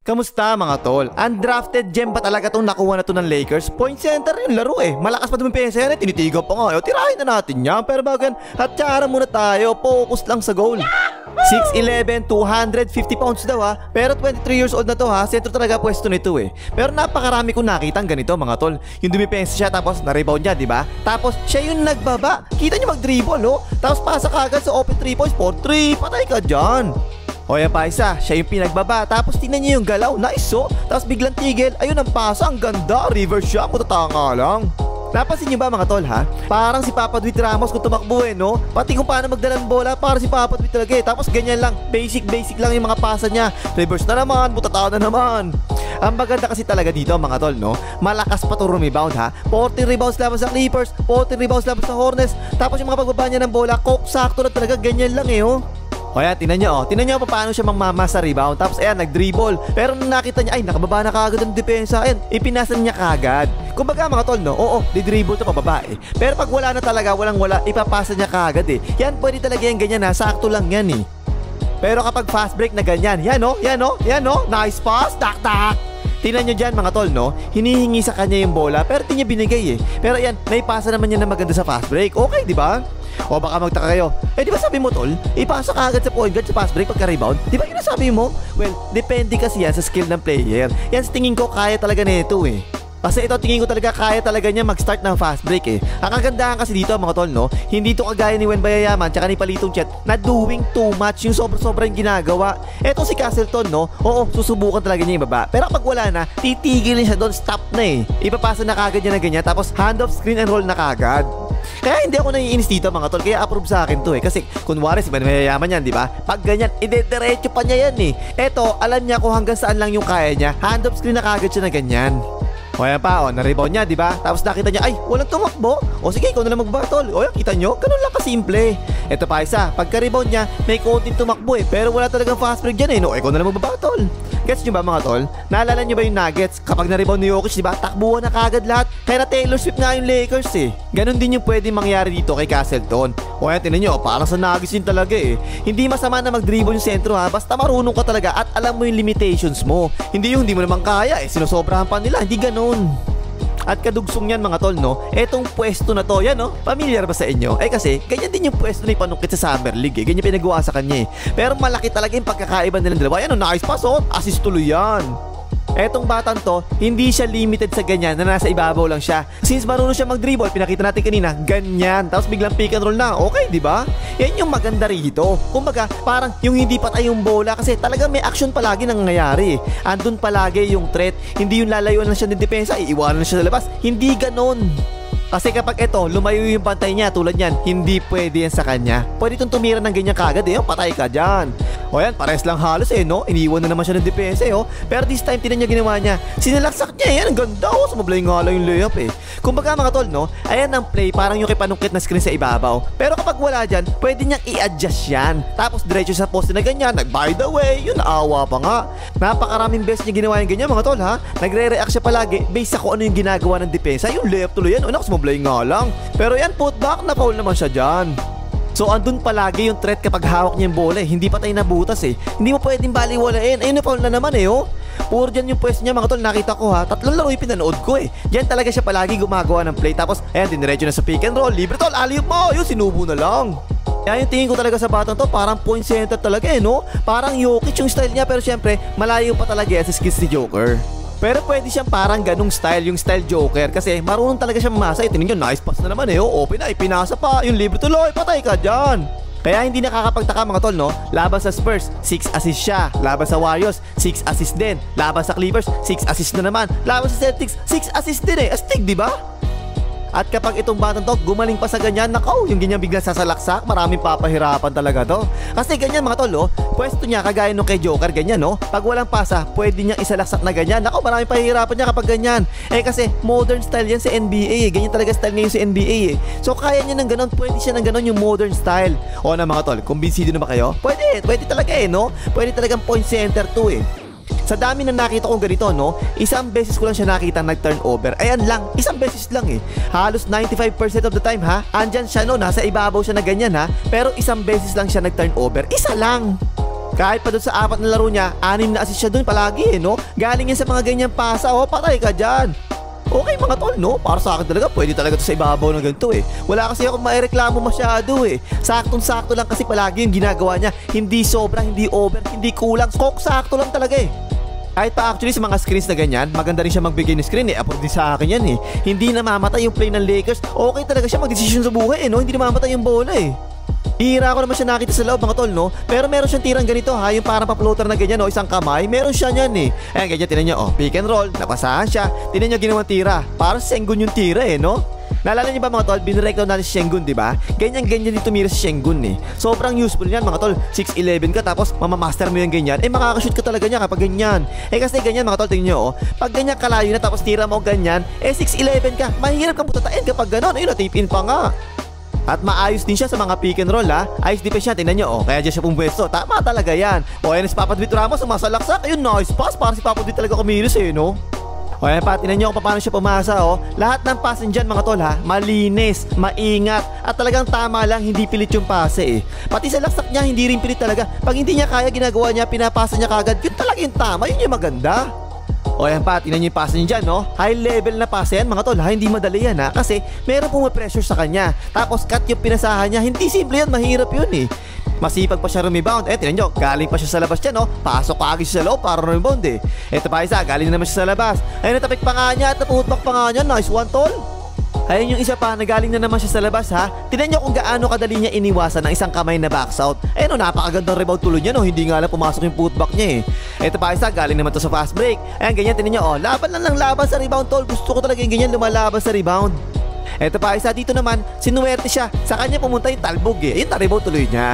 Kamusta mga tol? Undrafted gem pa talaga tong nakuha na to ng Lakers. Point center yung laro eh. Malakas pa dumipensa yan eh. Tinitigaw pa nga. Tirahin na natin yan. Pero bago yan, hatsara muna tayo. Focus lang sa goal. 6'11", 250 pounds daw ha. Pero 23 years old na to ha. Sentro talaga pwesto nito eh. Pero napakarami kong nakitang ganito mga tol. Yung dumipensa siya tapos na-rebound niya, di ba? Tapos siya yung nagbaba. Kita niyo mag-dribble oh. Tapos pasa kagad sa open 3 points. 4-3. Patay ka dyan. O yan pa isa, siya yung pinagbaba. Tapos tingnan niyo yung galaw, nice oh. Tapos biglang tigil, ayun ang pasa, ang ganda. Reverse shot, matatanga lang. Napansin niyo ba mga tol ha? Parang si Papa Dwight Ramos kung tumakbo eh no? Pati kung paano magdalang bola, parang si Papa Dwight talaga eh. Tapos ganyan lang, basic lang yung mga pasa niya. Reverse na naman, butatao na naman. Ang maganda kasi talaga dito mga tol no? Malakas pa to rebound ha. 40 rebounds laban sa Clippers, 40 rebounds laban sa Hornets. Tapos yung mga pagbaba niya ng bola, sakto na talaga, ganyan lang eh oh. O yan, tinan nyo paano siya mangmama sa rebound. Tapos ayan, nag-dribble. Pero nung nakita niya, ay nakababa na kagad ang depensa. Ayan, ipinasan niya kagad. Kumbaga mga tol no, oo, di-dribble to pababa eh. Pero pag wala na talaga, walang-wala, ipapasa niya kagad eh. Yan, pwede talaga yan ganyan ha, sakto lang yan eh. Pero kapag fast break na ganyan, yan o, nice pass, tak. Tingnan nyo dyan mga tol no, hinihingi sa kanya yung bola pero di niya binigay eh. Pero yan, naipasa naman niya na maganda sa fast break. Okay, di ba? O baka magtaka kayo, di ba sabi mo tol, ipasa ka agad sa point guard sa fast break pagka rebound? Di ba yun ang sabi mo? Well, depende kasi yan sa skill ng player. Yan sa tingin ko kaya talaga nito eh. Kasi ito tingin ko talaga kaya talaga niya mag-start ng fast break eh. Ang kagandahan kasi dito mga tol no, hindi to kagaya ni Wembanyama tsaka ni Palitong Chet na doing too much, yung sobra-sobra yung ginagawa. Eto si Castleton no, oo, susubukan talaga niya yung baba. Pero pag wala na, titigilin siya doon, stop na eh. Ipapasa na kagad niya na ganyan, tapos hand off screen and roll na kagad. Kaya hindi ako naiinis dito mga tol, kaya approve sa akin to eh. Kasi kunwari si Wembanyama yan, di ba? Pag ganyan, idediretso pa niya yan eh. Eto, alam niya kung hanggang saan lang yung kaya niya. Hand off screen na kagad siya na ganyan. O yan pa, na-rebound niya, di ba? Tapos nakita niya, ay, walang tumakbo. O sige, ikaw na lang magbatol. O yan, kita nyo? Ganun lang kasimple. Ito pa isa, pagka-rebound niya, may konting tumakbo eh. Pero wala talagang fast break dyan eh, no? Ikaw na lang magbatol. Gets nyo ba mga tol? Naalala nyo ba yung Nuggets? Kapag na-rebound ni Jokic, di ba? Takbuhan na kagad lahat. Kaya na Taylor Swift nga yung Lakers eh. Ganon din yung pwede mangyari dito kay Castleton. O yan, tinan nyo, parang sa Nuggets yun talaga eh. Hindi masama na mag-dribble yung sentro ha. Basta marunong ka talaga at alam mo yung limitations mo. Hindi yung hindi mo naman kaya eh. Sinosobrahan pa nila, hindi ganon. At kadugsong yan mga tol no, etong pwesto na to, yan no, familiar ba sa inyo? Kasi ganyan din yung pwesto ni Panungkit sa Summer League eh. Ganyan pinagawa sa kanya eh. Pero malaki talaga yung pagkakaiba nilang dalawa. Yan no, nice pass oh, assist tuloy yan. Etong batang to, hindi siya limited sa ganyan na nasa ibabaw lang siya. Since marunong siya mag-dribble, pinakita natin kanina, ganyan. Tapos biglang pick and roll na. Okay, di ba? Yan yung maganda rito. Kumbaga, parang yung hindi patay yung bola kasi talaga may action palagi nangyayari. Andun palagi yung threat. Hindi yung lalayuan lang siya ng depensa, iiwanan lang siya sa labas. Hindi ganon. Kasi kapag ito, lumayo yung pantay niya tulad yan, hindi pwede yan sa kanya. Pwede itong tumira ng ganyan kagad eh, patay ka dyan. O yan, pares lang halos eh no, iniwan na naman siya ng depensa eh oh. Pero this time, tinan niya ginawa niya, sinalaksak niya yan, ang ganda oh, sumablay nga lang yung layup eh. Kumbaga mga tol no, ayan ang play, parang yung kay Panungkit na screen sa ibabaw. Pero kapag wala dyan, pwede niyang i-adjust yan. Tapos diretso sa poste na ganyan, by the way, yun naawa pa nga. Napakaraming best niya ginawa yung ganyan mga tol ha. Nagre-react siya palagi based sa kung ano yung ginagawa ng depensa. Yung layup tuloy yan, unak sumablay nga lang. Pero yan, putback, na foul naman siya dyan. So andun palagi yung threat kapag hawak niya yung bola eh. Hindi pa tayo nabutas eh. Hindi mo pwedeng baliwalain. Ayun na foul na naman eh oh. Puro dyan yung pwesto niya mga tol, nakita ko ha. 3 laro yung pinanood ko eh. Diyan talaga siya palagi gumagawa ng play. Tapos ayan, diniretso na sa pick and roll. Libre tol, alley-oop mo. Yun, sinubo na lang. Kaya yung tingin ko talaga sa batang to, parang point center talaga eh no. Parang Jokic yung style niya. Pero syempre, malayo pa talaga sa skills ni Joker. Pero pwede siyang parang ganung style, yung style Joker. Kasi marunong talaga siyang masa. Tingnan nyo, nice pass na naman eh. Open na, ipinasa pa. Yung libre tuloy, patay ka dyan. Kaya hindi nakakapagtaka mga tol no. Laban sa Spurs, 6 assist siya. Laban sa Warriors, 6 assist din. Laban sa Clippers, 6 assist na naman. Laban sa Celtics, 6 assist din eh. Astig, di ba? At kapag itong batang to gumaling pa sa ganyan, nakaw, yung ganyan bigla sasalaksak, maraming papahirapan talaga to. Kasi ganyan mga tol, pwesto niya kagaya nung kay Joker, ganyan no. Pag walang pasa, pwede niyang isalaksak na ganyan. Nakaw, maraming pahihirapan niya kapag ganyan. Kasi modern style yan sa NBA eh. Ganyan talaga style ngayon sa NBA eh. So kaya niya ng ganon, pwede siya ng ganon yung modern style. O na mga tol, kumbinsido na ba kayo? Pwede talaga eh no. Pwede talagang point center to eh. Sa dami na nakita kong ganito no, isang beses ko lang siya nakita nag-turnover. Ayan lang, isang beses lang eh. Halos 95% of the time ha, andyan siya no, nasa ibabaw siya na ganyan ha. Pero isang beses lang siya nag-turnover, isa lang. Kahit pa doon sa 4 na laro niya, 6 na assist siya doon palagi no? Galing yan sa mga ganyang pasa, patay ka dyan. Okay mga tol, no? Para sa akin talaga, pwede talaga to sa ibabaw ng ganito Wala kasi akong maireklamo masyado Saktong-sakto lang kasi palagi yung ginagawa niya. Hindi sobra, hindi over, hindi kulang. Sakto lang talaga Kahit pa actually sa mga screens na ganyan, maganda rin siya magbigay ng screen Approve din sa akin yan Hindi namamatay yung play ng Lakers. Okay talaga siya magdesisyon sa buhay no? Hindi namamatay yung bola Hira ko naman siya nakita sa loob mga tol no. Pero meron siyang tirang ganito yung parang pa-floater na ganyan isang kamay. Meron siya niyan Ayan ganyan, tinan nyo pick and roll, napasahan siya. Tinan nyo ginawang tira, parang Sengun yung tira no. Naalala niyo ba mga tol, binirect down natin si Sengun diba? Ganyan din tumira si Sengun Sobrang useful yan mga tol. 6'11 ka tapos mamamaster mo yung ganyan. Makakashoot ka talaga niya kapag ganyan. Kasi ganyan mga tol, tingnan nyo pag ganyan kalayo na tapos tira mo ganyan 6'11 ka, mahirap kang putatain kapag ganon. Ayun tip in pa nga. At maayos din siya sa mga pick and roll Ayos defense siya, tingnan nyo kaya dyan siya pumwesto. Tama talaga yan. Ayan si Papadwit Ramos, sumasalaksak. Ayun, nice pass. Parang si Papadwit talaga kumilos no. Ayan pa, tingnan nyo kung paano siya pumasa Lahat ng passing dyan mga tol malinis, maingat. At talagang tama lang, hindi pilit yung pase Pati sa laksak niya, hindi rin pilit talaga. Pag hindi niya kaya, ginagawa niya, pinapasa niya kagad. Yun talaga yung tama, yun yung maganda. Ayan pa, tingnan nyo yung pass niya dyan High level na pass yan mga tol Hindi madali yan kasi meron pong pressure sa kanya. Tapos cut yung pinasahan niya. Hindi simple yan, mahirap yun Masipag pa siya rebound. Tingnan nyo, galing pa siya sa labas dyan Pasok agad siya sa loob para rebound Ito pa isa, galing na naman siya sa labas. Ayun, natapik pa nga niya at naputbak pa nga niya. Nice one tol. Ayun yung isa pa, nagaling na naman siya sa labas Tingnan nyo kung gaano kadali niya iniwasan ng isang kamay na box out. Ayun napakagandang rebound tuloy niya Hindi nga lang pumasok yung putback niya Ito pa isa, galing naman to sa fast break. Ayan ganyan, tingnan nyo laban lang ng laban sa rebound tol. Gusto ko talaga yung ganyan, lumalaban sa rebound. Ito pa isa, dito naman sinuwerte siya. Sa kanya pumunta yung talbog Ayun, na-rebound tuloy niya.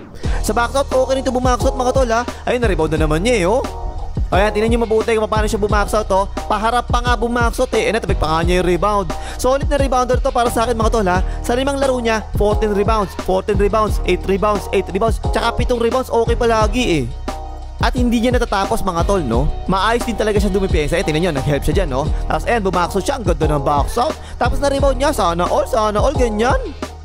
Sa box out, okay rin ito bumax out mga tol Ayun, na-rebound na naman niya Ayan, tingnan nyo mabuti kung paano siya bumax out Paharap pa nga bumax out natabik pa nga niya yung rebound. Solid na rebounder to para sa akin mga tol Sa 5 laro niya, 14 rebounds, 8 rebounds, 8 rebounds, tsaka 7 rebounds, okay palagi At hindi niya natatapos mga tol Maayos din talaga siya dumipensa tingnan nyo, nag-help siya dyan Tapos ayan, bumax out siya, ang ganda ng box out. Tapos na-rebound niya, sana all ganyan.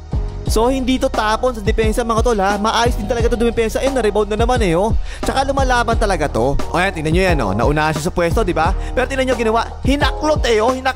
So hindi to tapon sa depensa mga tol Maayos din talaga to dumipensa. Na-rebound na naman Tsaka lumalaban talaga to. Ayan, tingnan nyo yan naunahan siya sa pwesto diba? Pero tingnan nyo ginawa, hinaklot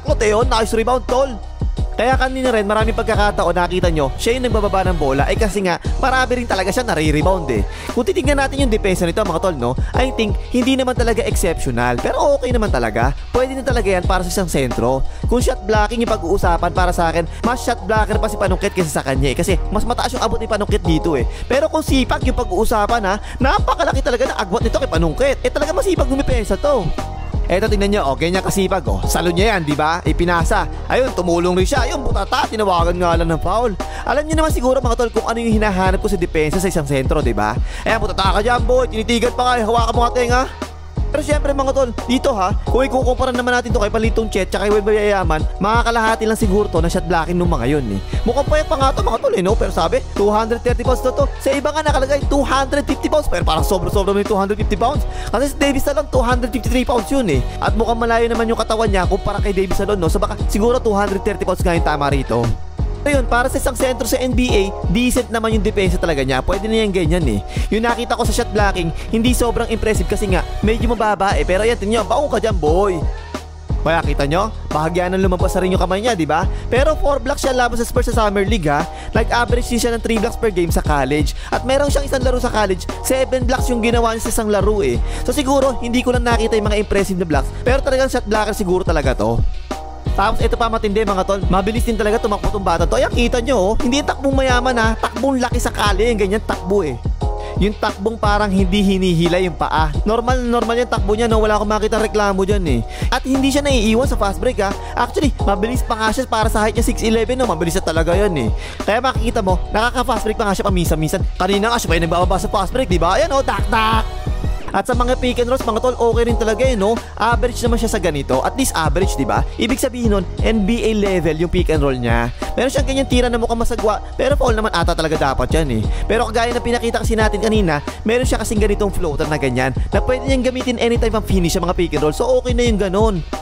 nice rebound tol. Kaya kanina rin maraming pagkakataon nakita nyo siya yung nagbababa ng bola kasi nga marami rin talaga siya nare-rebound Kung titignan natin yung depensa nito mga tol I think hindi naman talaga exceptional. Pero okay naman talaga. Pwede na talaga yan para sa isang sentro. Kung shot blocking yung pag-uusapan, para sa akin mas shot blocker pa si Panungkit kaysa sa kanya kasi mas mataas yung abot ni Panungkit dito Pero kung sipag yung pag-uusapan napakalaki talaga ng agwat nito kay Panungkit. Talaga masipag dumipensa to. Eto tingnan nyo, ganyan kasipag Salo niya yan, diba? Ipinasa. Ayun, tumulong rin siya. Ayun, butata, tinawagan nga lang ng foul. Alam niyo naman siguro mga tol kung ano yung hinahanap ko sa depensa sa isang sentro, diba? Ayan, butata ka dyan boy, tinitigan pa nga, hawakan mo nga tenga. Pero syempre mga tol, dito kung ikukumpara naman natin to kay Palitong Chet tsaka kay Bayayaman, makakalahati lang siguro to na shot blocking nung mga yun Mukhang payat pa nga to mga tol Pero sabi, 230 pounds to. Sa iba nga nakalagay 250 pounds. Pero parang sobra-sobra may 250 pounds. Kasi si Davis na lang 253 pounds yun At mukhang malayo naman yung katawan niya kumpara kay Davis Salon So baka siguro 230 pounds nga yung tama rito. Ayun, para sa isang sentro sa NBA, decent naman yung depensa talaga niya. Pwede na yan ganyan Yung nakita ko sa shot blocking, hindi sobrang impressive kasi nga medyo mababa Pero ayan, tingnan nyo, baong ka dyan boy. Kaya kita nyo, bahagyan ng lumabas na rin yung kamay niya, diba? Pero 4 blocks siya laban sa Spurs sa Summer League Nag-average din siya ng 3 blocks per game sa college. At meron siyang isang laro sa college, 7 blocks yung ginawa niya sa isang laro So siguro, hindi ko lang nakita yung mga impressive na blocks. Pero talagang shot blocker siguro talaga to. Tapos ito pa matindi mga tol, mabilis din talaga tumakbo tong bata to. Ayan, kita nyo hindi takbong mayaman takbong laki sa kali, yung ganyan takbo Yung takbong parang hindi hinihila yung paa. Normal yung takbo niya wala akong makita reklamo dyan At hindi siya naiiwan sa fast break Actually, mabilis pa nga siya para sa height niya 6'11 mabilis na talaga yan Kaya makikita mo, nakaka-fast break pa nga siya paminsan-minsan. Kanina nga siya pa yung nagbababa sa fast break, diba? Ayan tak. At sa mga pick and rolls mga tol, okay rin talaga Average naman siya sa ganito. At least average, diba? Ibig sabihin nun, NBA level yung pick and roll niya. Meron siyang ganyan tira na mukhang masagwa, pero foul naman ata talaga dapat yan Pero kagaya na pinakita kasi natin kanina, meron siya kasing ganitong floater na ganyan na pwede niyang gamitin anytime ang finish sa mga pick and roll. So okay na yung ganon.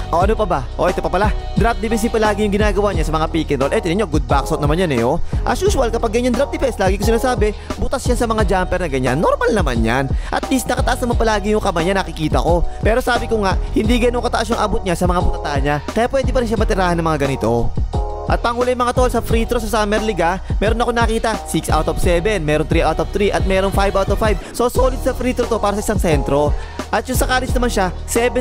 O ano pa ba? O ito pa pala, drop defense palagi yung ginagawa niya sa mga pick and roll. Eh tingnan nyo, good back shot naman yan eh oh. As usual, kapag ganyan drop defense, lagi ko sinasabi, butas yan sa mga jumper na ganyan. Normal naman yan. At least nakataas naman palagi yung kamay niya, nakikita ko. Pero sabi ko nga, hindi ganun kataas yung abot niya sa mga butata niya. Kaya pwede pa rin siya matirahan ng mga ganito. At panghuli mga tol, sa free throw sa Summer League meron ako nakita 6 out of 7, meron 3 out of 3 at meron 5 out of 5. So solid sa free throw to para sa isang sentro. At yung sa college naman siya,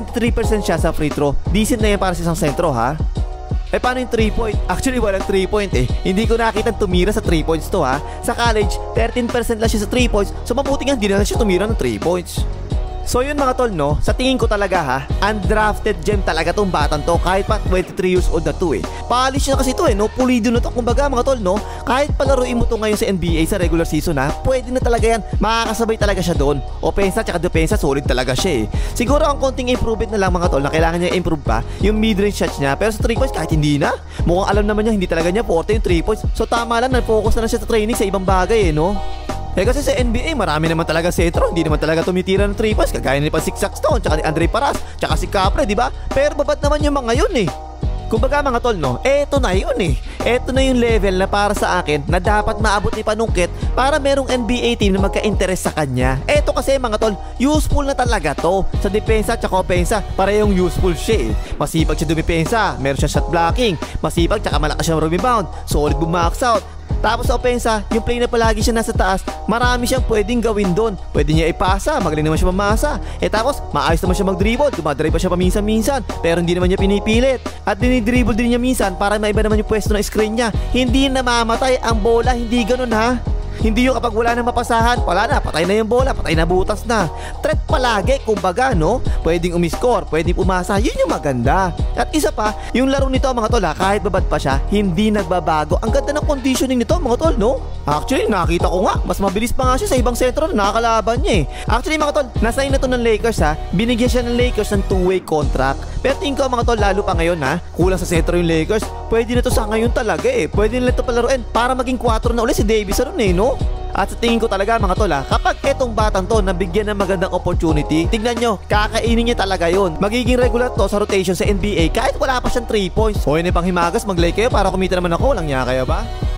73% siya sa free throw. Decent na yan para sa isang sentro ha. Eh paano yung 3 point? Actually walang 3 point eh. Hindi ko nakita tumira sa 3 points to ha. Sa college, 13% lang siya sa 3 points. So mabuti nga hindi na siya tumira ng 3 points. So yun mga tol no, sa tingin ko talaga undrafted gem talaga tong batang to kahit pa 23 years old na to eh. Polish na kasi to eh no, pulido na to kumbaga mga tol no. Kahit palaruin mo to ngayon sa NBA sa regular season pwede na talaga yan, makakasabay talaga siya doon. Opensa tsaka depensa solid talaga siya eh. Siguro ang konting improvement na lang mga tol na kailangan niya improve pa yung mid-range shots niya, pero sa 3 points kahit hindi na. Mukhang alam naman niya hindi talaga niya forte yung 3 points. So tama lang, nag-focus na lang siya sa training sa ibang bagay eh no. Eh kasi sa NBA marami naman talaga sentro, hindi naman talaga tumitira ng 3 points kagaya ni Pasik Stone, tsaka ni Andre Paras, tsaka si Capre, di ba? Pero babat naman yung mga yun eh. Kumbaga mga tol no, eto na yun eh. Eto na yung level na para sa akin na dapat maabot ni Panungkit para merong NBA team na magka-interest sa kanya. Eto kasi mga tol, useful na talaga to. Sa depensa tsaka opensa, parehong useful siya eh. Masipag siya dumipensa, meron siya shot blocking, masipag tsaka malakas siya rebound, solid bumax out. Tapos sa opensa, yung play na palagi siya nasa taas, marami siyang pwedeng gawin doon. Pwede niya ipasa, magaling naman siya mamasa. Eh tapos, maayos naman siya mag-dribble, dumadrive pa siya paminsan-minsan, pero hindi naman niya pinipilit. At dinidribble din niya minsan para maiba naman yung pwesto ng screen niya. Hindi namamatay ang bola, hindi ganun ha. Hindi yung kapag wala nang mapasahan, wala na, patay na yung bola, patay na butas na. Threat palagi, kumbaga no. Pwedeng umiscore, pwedeng umasa, yun yung maganda. At isa pa, yung laro nito mga tol kahit babad pa siya, hindi nagbabago. Ang ganda ng conditioning nito mga tol no. Actually, nakita ko nga, mas mabilis pa nga siya sa ibang sentro na nakakalaban niya eh. Actually mga tol, nasign na to ng Lakers binigyan siya ng Lakers ng 2-way contract. Pero tingin ko mga tol, lalo pa ngayon kulang sa sentro yung Lakers. Pwede na to sa ngayon talaga eh. Pwede na ito palaruin para maging 4 na ulit si Davis ron eh no. At sa tingin ko talaga mga tol kapag etong batang to nabigyan ng magandang opportunity, tignan nyo, kakainin niya talaga yun. Magiging regular to sa rotation sa NBA kahit wala pa siyang 3 points. O yun pang himagas, mag-like kayo para kumita naman ako, walang niya kaya ba?